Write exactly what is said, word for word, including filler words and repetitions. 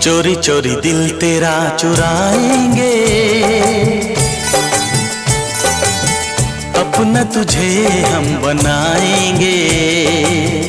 चोरी चोरी दिल तेरा चुराएंगे, अपना तुझे हम बनाएंगे।